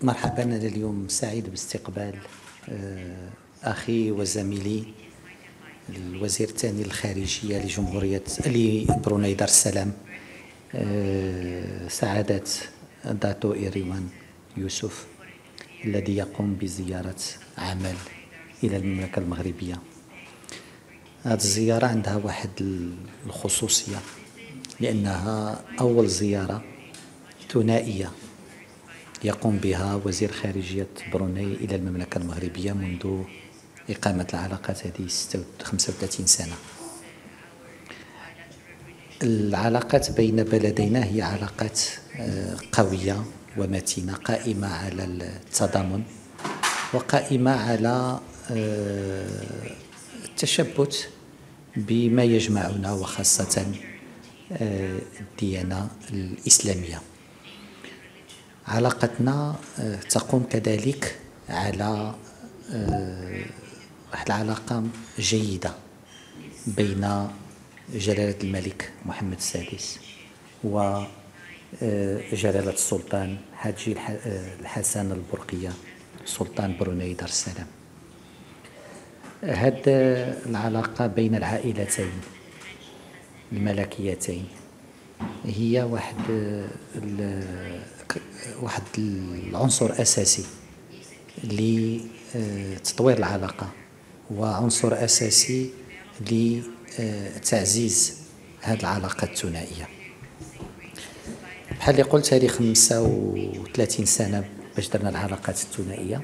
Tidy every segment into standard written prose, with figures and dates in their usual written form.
مرحبا. أنا اليوم سعيد باستقبال أخي وزميلي الوزير الثاني للخارجية لبروناي دار السلام، سعادة داتو إيريوان يوسف، الذي يقوم بزيارة عمل إلى المملكة المغربية. هذه الزيارة عندها واحد الخصوصية، لأنها أول زيارة ثنائية يقوم بها وزير خارجية بروناي إلى المملكة المغربية منذ إقامة العلاقات هذه 35 سنة. العلاقات بين بلدينا هي علاقات قوية ومتينة، قائمة على التضامن وقائمة على التشبث بما يجمعنا، وخاصة الديانة الإسلامية. علاقتنا تقوم كذلك على واحد العلاقة جيدة بين جلالة الملك محمد السادس وجلالة السلطان حاجي الحسن البرقية سلطان بروناي دار السلام. هذه العلاقة بين العائلتين الملكيتين هي واحد العنصر أساسي لتطوير العلاقة، وعنصر أساسي لتعزيز هذه العلاقة الثنائية. بحال اللي قلت، هذه 35 سنة باش درنا العلاقات الثنائية،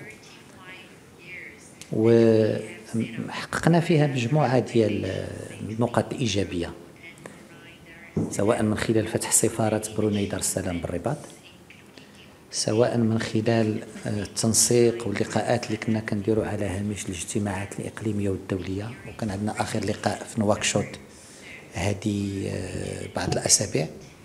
وحققنا فيها مجموعة ديال النقط الإيجابية، سواء من خلال فتح سفارة بروناي دار السلام بالرباط، سواء من خلال التنسيق واللقاءات اللي كنا كنديروا على هامش الاجتماعات الإقليمية والدولية، وكان عندنا آخر لقاء في نواكشوط هذه بعض الأسابيع،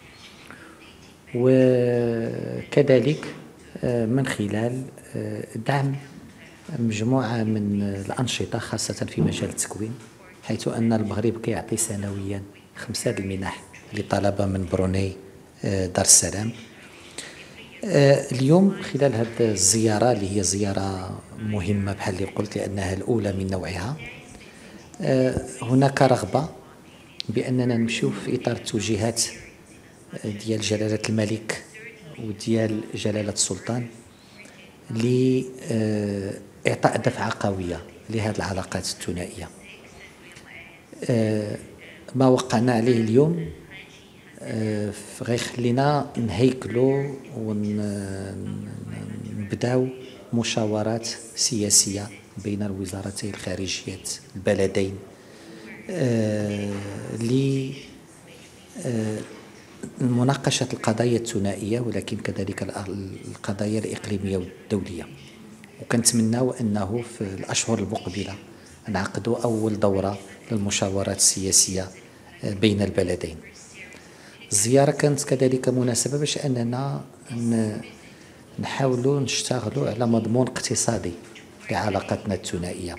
وكذلك من خلال دعم مجموعة من الأنشطة خاصة في مجال التكوين، حيث أن المغرب كيعطي سنويا 5 المنح لطلبة من بروناي دار السلام. اليوم خلال هذه الزيارة اللي هي زيارة مهمة بحال اللي قلت، لأنها الأولى من نوعها، هناك رغبة بأننا نمشيو في إطار التوجيهات ديال جلالة الملك وديال جلالة السلطان لإعطاء دفعة قوية لهذه العلاقات الثنائية. ما وقعنا عليه اليوم غيخلينا نهيكلوا ونبداو مشاورات سياسية بين الوزارتين الخارجية البلدين لمناقشة القضايا الثنائية، ولكن كذلك القضايا الإقليمية والدولية. وكنتمناو أنه في الأشهر المقبلة نعقدوا أول دورة للمشاورات السياسية بين البلدين. الزيارة كانت كذلك مناسبة باش أننا نحاولوا نشتغلوا على مضمون اقتصادي لعلاقتنا الثنائية،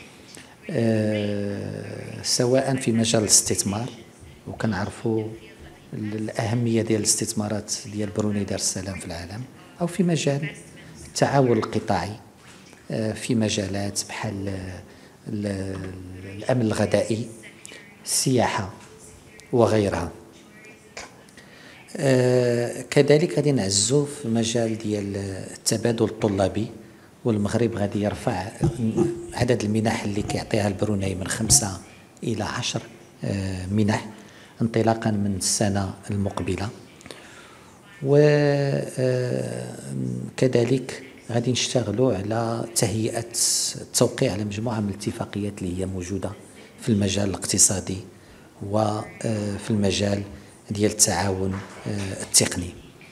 سواء في مجال الاستثمار، وكنعرفوا الأهمية ديال الاستثمارات ديال بروناي دار السلام في العالم، أو في مجال التعاون القطاعي في مجالات بحال الأمن الغذائي، السياحة وغيرها. كذلك غادي نعزو في مجال ديال التبادل الطلابي، والمغرب غادي يرفع عدد المنح اللي كيعطيها البروناي من 5 إلى 10 منح انطلاقا من السنة المقبلة. وكذلك غادي نشتغلوا على تهيئة التوقيع على مجموعة من الاتفاقيات اللي هي موجودة في المجال الاقتصادي وفي المجال ديال التعاون التقني.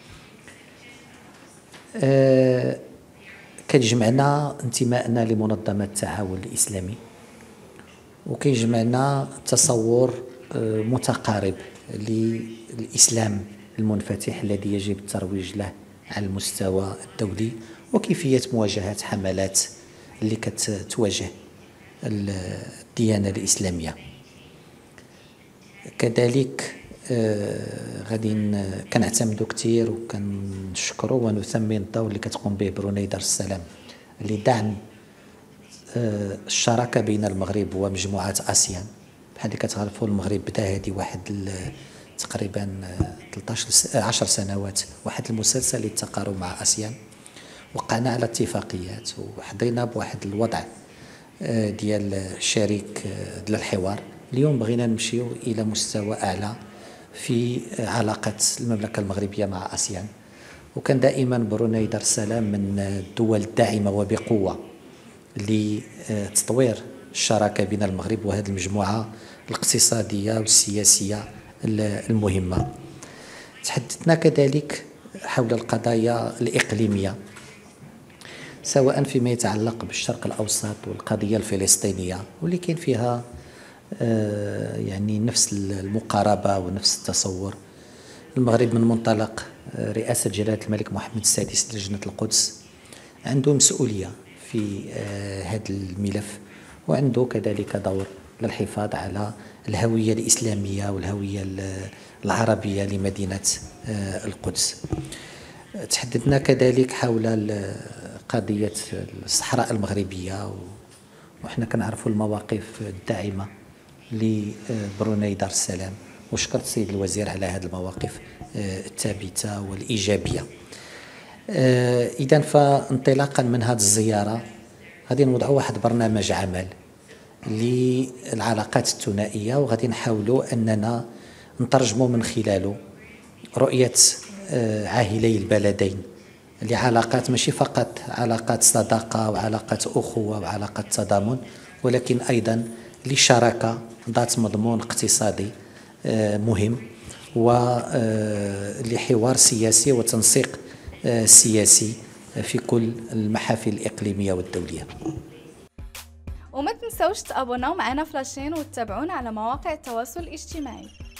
كيجمعنا انتمائنا لمنظمة التعاون الإسلامي، وكيجمعنا تصور متقارب للإسلام المنفتح الذي يجب الترويج له على المستوى الدولي، وكيفية مواجهة حملات اللي كتواجه الديانة الإسلامية. كذلك غادي كنعتمدوا كثير وكنشكروا ونثمن الدور اللي كتقوم به بروني دار السلام لدعم الشراكه بين المغرب ومجموعات اسيان. بحال اللي كتعرفوا المغرب بدا هذه واحد تقريبا 10 سنوات واحد المسلسل للتقارب مع اسيان، وقعنا على اتفاقيات وحضينا بواحد الوضع ديال شريك ديال الحوار. اليوم بغينا نمشيو الى مستوى اعلى في علاقه المملكه المغربيه مع اسيان، وكان دائما بروني دار السلام من الدول الداعمه وبقوه لتطوير الشراكه بين المغرب وهذه المجموعه الاقتصاديه والسياسيه المهمه. تحدثنا كذلك حول القضايا الاقليميه، سواء فيما يتعلق بالشرق الاوسط والقضيه الفلسطينيه، واللي كاين فيها يعني نفس المقاربه ونفس التصور. المغرب من منطلق رئاسه جلاله الملك محمد السادس لجنه القدس عنده مسؤوليه في هذا الملف، وعنده كذلك دور للحفاظ على الهويه الاسلاميه والهويه العربيه لمدينه القدس. تحدثنا كذلك حول قضيه الصحراء المغربيه، وحنا كنعرفوا المواقف الداعمه لبروني دار السلام، وشكرت السيد الوزير على هذه المواقف الثابته والايجابيه. اذا فانطلاقا من هذه الزياره غادي نوضعوا واحد برنامج عمل للعلاقات الثنائيه، وغادي نحاولوا اننا نترجموا من خلاله رؤيه عاهلي البلدين لعلاقات ماشي فقط علاقات صداقه وعلاقات اخوه وعلاقات تضامن، ولكن ايضا لشراكه ذات مضمون اقتصادي مهم، ولحوار سياسي وتنسيق سياسي في كل المحافل الإقليمية والدولية. وما تنسوش تابوناو معنا في لاشين وتتابعونا على مواقع التواصل الاجتماعي.